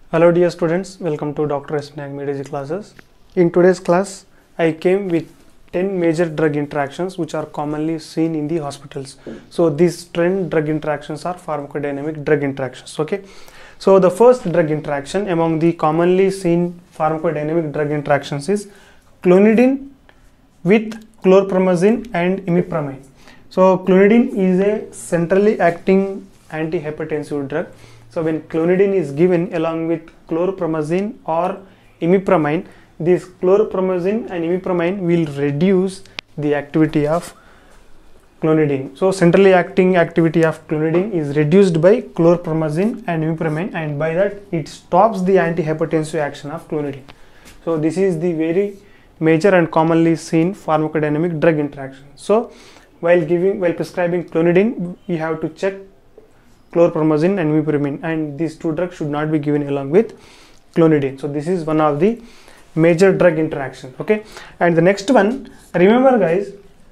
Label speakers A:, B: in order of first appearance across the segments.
A: Hello dear students, welcome to Dr. S. Nagmedeji classes. In today's class, I came with 10 major drug interactions which are commonly seen in the hospitals. So these 10 drug interactions are pharmacodynamic drug interactions. Okay. So the first drug interaction among the commonly seen pharmacodynamic drug interactions is clonidine with chlorpromazine and imipramine. So clonidine is a centrally acting antihypertensive drug. So when clonidine is given along with chlorpromazine or imipramine, this chlorpromazine and imipramine will reduce the activity of clonidine. So centrally acting activity of clonidine is reduced by chlorpromazine and imipramine, and by that it stops the antihypertensive action of clonidine. So this is the very major and commonly seen pharmacodynamic drug interaction. So while prescribing clonidine, you have to check chlorpromazine and imipramine, and these two drugs should not be given along with clonidine. So this is one of the major drug interaction. Okay, and the next one, remember guys,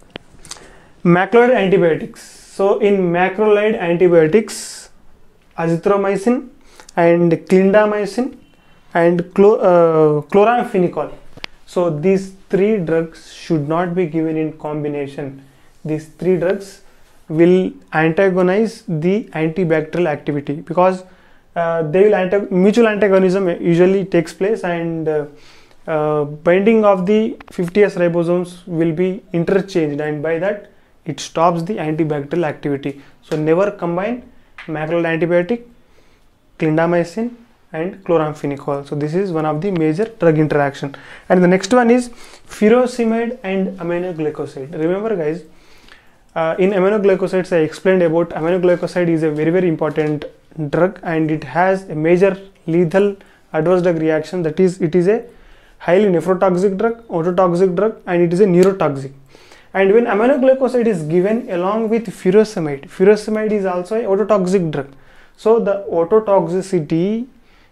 A: macrolide antibiotics. So in macrolide antibiotics, azithromycin and clindamycin and chloramphenicol. So these three drugs should not be given in combination. These three drugs will antagonize the antibacterial activity because they will mutual antagonism usually takes place, and binding of the 50S ribosomes will be interchanged, and by that it stops the antibacterial activity. So never combine macrolide antibiotic, clindamycin and chloramphenicol. So this is one of the major drug interaction. And the next one is furosemide and aminoglycoside. Remember guys, in aminoglycosides I explained about aminoglycoside is a very important drug, and it has a major lethal adverse drug reaction. That is, it is a highly nephrotoxic drug, ototoxic drug, and it is a neurotoxic. And when aminoglycoside is given along with furosemide, furosemide is also a ototoxic drug. So the ototoxicity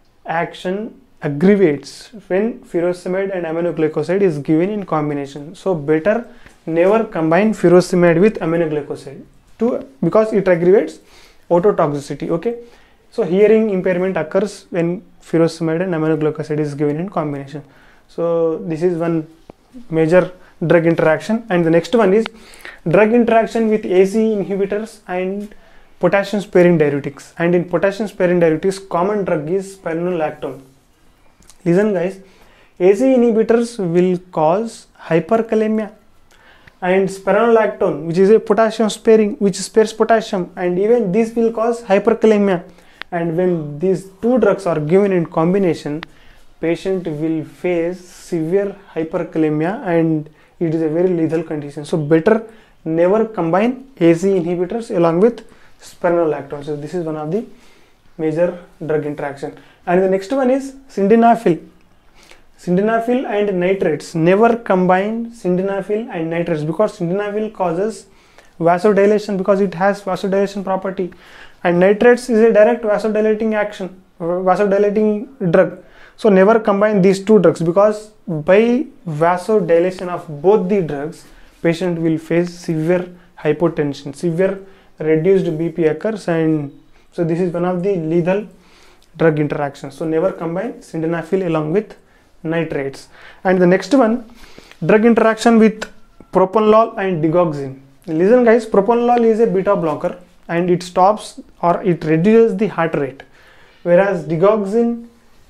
A: action aggravates when furosemide and aminoglycoside is given in combination. So better never combine furosemide with aminoglycoside because it aggravates ototoxicity. Okay, so hearing impairment occurs when furosemide and aminoglycoside is given in combination. So this is one major drug interaction. And the next one is drug interaction with ACE inhibitors and potassium sparing diuretics. And in potassium sparing diuretics, common drug is spironolactone. Listen guys, ACE inhibitors will cause hyperkalemia, and spironolactone, which is a potassium sparing, which spares potassium, and even this will cause hyperkalemia. And when these two drugs are given in combination, patient will face severe hyperkalemia, and it is a very lethal condition. So better never combine ACE inhibitors along with spironolactone. So this is one of the major drug interaction. And the next one is sildenafil. Sildenafil and nitrates. Never combine sildenafil and nitrates because sildenafil causes vasodilation because it has vasodilation property, and nitrates is a direct vasodilating action, vasodilating drug. So never combine these two drugs because by vasodilation of both the drugs, patient will face severe hypotension, severe reduced BP occurs, and so this is one of the lethal drug interactions. So never combine sildenafil along with nitrates. And the next one, drug interaction with propranolol and digoxin. Listen guys, propranolol is a beta blocker and it stops or it reduces the heart rate, whereas digoxin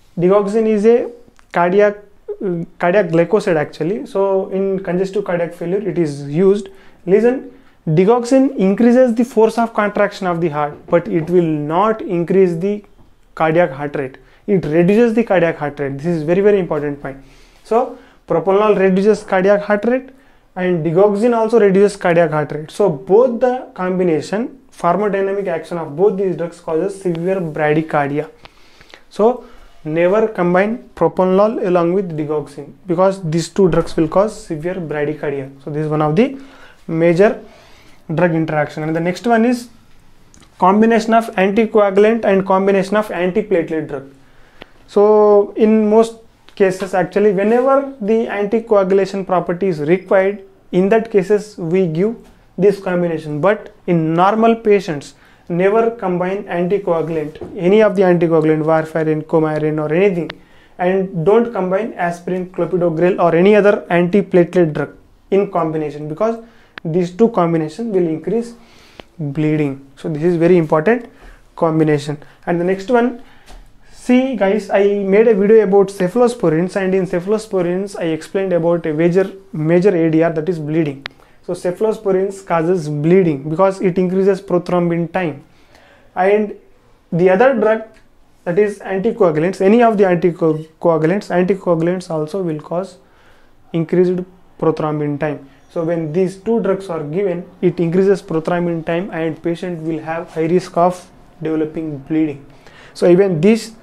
A: is a cardiac glycoside actually. So in congestive cardiac failure it is used. Listen, digoxin increases the force of contraction of the heart, but it will not increase the cardiac heart rate. It reduces the cardiac heart rate. This is very important point. So propranolol reduces cardiac heart rate and digoxin also reduces cardiac heart rate. So both the combination, pharmacodynamic action of both these drugs causes severe bradycardia. So never combine propranolol along with digoxin because these two drugs will cause severe bradycardia. So this is one of the major drug interaction. And the next one is combination of anticoagulant and combination of antiplatelet drug. So in most cases actually, whenever the anticoagulation property is required, in that cases we give this combination, but in normal patients never combine anticoagulant, any of the anticoagulant, warfarin, coumarin or anything, and don't combine aspirin, clopidogrel or any other antiplatelet drug in combination, because these two combinations will increase bleeding. So this is very important combination. And the next one, see guys, I made a video about cephalosporins, and in cephalosporins I explained about a major ADR, that is bleeding. So cephalosporins causes bleeding because it increases prothrombin time. And the other drug, that is anticoagulants, any of the anticoagulants also will cause increased prothrombin time. So when these two drugs are given, it increases prothrombin time and patient will have high risk of developing bleeding. So even this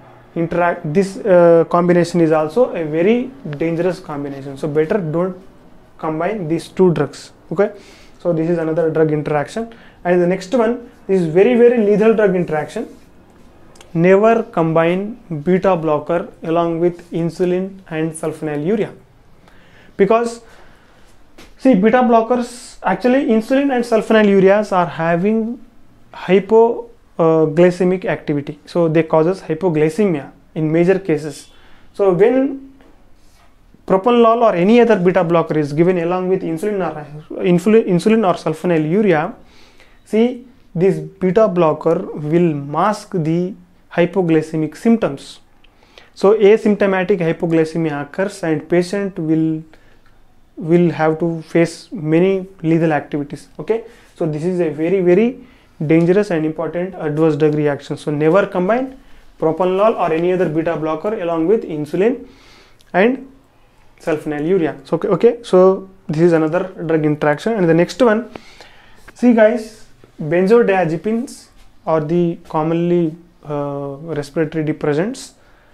A: combination is also a very dangerous combination. So better don't combine these two drugs. Okay, so this is another drug interaction. And the next one is very lethal drug interaction. Never combine beta blocker along with insulin and sulfonylurea, because see, beta blockers, actually insulin and sulfonylureas are having hypoglycemic activity, so they causes hypoglycemia in major cases. So when propanolol or any other beta blocker is given along with insulin or sulfonylurea, see, this beta blocker will mask the hypoglycemic symptoms. So asymptomatic hypoglycemia occurs and patient will have to face many lethal activities. Okay, so this is a very dangerous and important adverse drug reaction. So never combine propanolol or any other beta blocker along with insulin and sulfonylurea. So okay, so this is another drug interaction. And the next one, see guys, benzodiazepines are the commonly respiratory depressants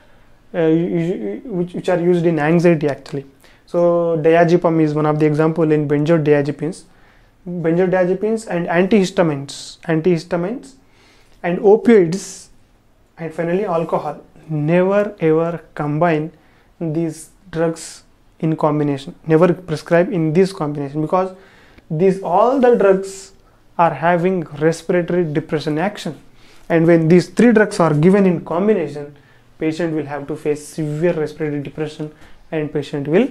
A: which are used in anxiety actually. So diazepam is one of the example in benzodiazepines and antihistamines and opioids, and finally alcohol. Never ever combine these drugs in combination, never prescribe in this combination, because all the drugs are having respiratory depression action, and when these three drugs are given in combination, patient will have to face severe respiratory depression and patient will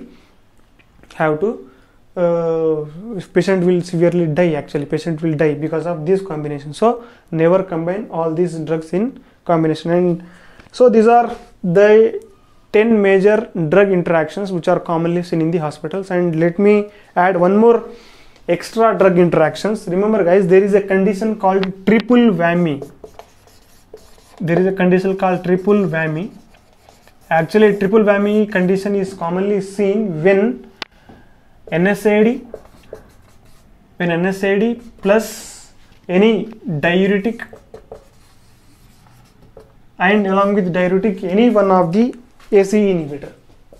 A: severely die actually. Patient will die because of this combination. So never combine all these drugs in combination. And so these are the 10 major drug interactions which are commonly seen in the hospitals. And let me add one more extra drug interactions. Remember guys, there is a condition called triple whammy. Actually triple whammy condition is commonly seen when NSAID plus any diuretic, and along with diuretic any one of the ACE inhibitor.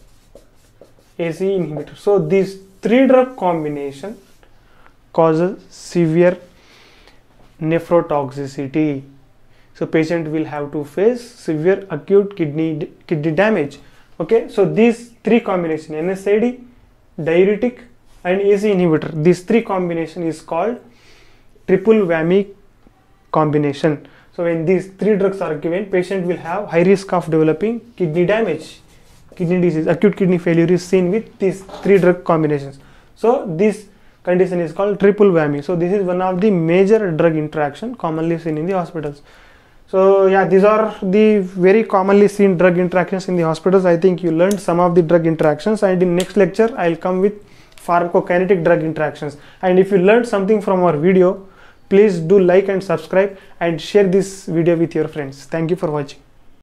A: So this three drug combination causes severe nephrotoxicity. So patient will have to face severe acute kidney damage. Okay, so these three combination, NSAID, diuretic and ACE inhibitor, these three combination is called triple whammy combination. So when these three drugs are given, patient will have high risk of developing kidney damage, kidney disease, acute kidney failure is seen with these three drug combinations. So this condition is called triple whammy. So this is one of the major drug interaction commonly seen in the hospitals. So yeah, these are the very commonly seen drug interactions in the hospitals. I think you learned some of the drug interactions, and in next lecture I'll come with pharmacokinetic drug interactions. And if you learned something from our video, please do like and subscribe and share this video with your friends. Thank you for watching.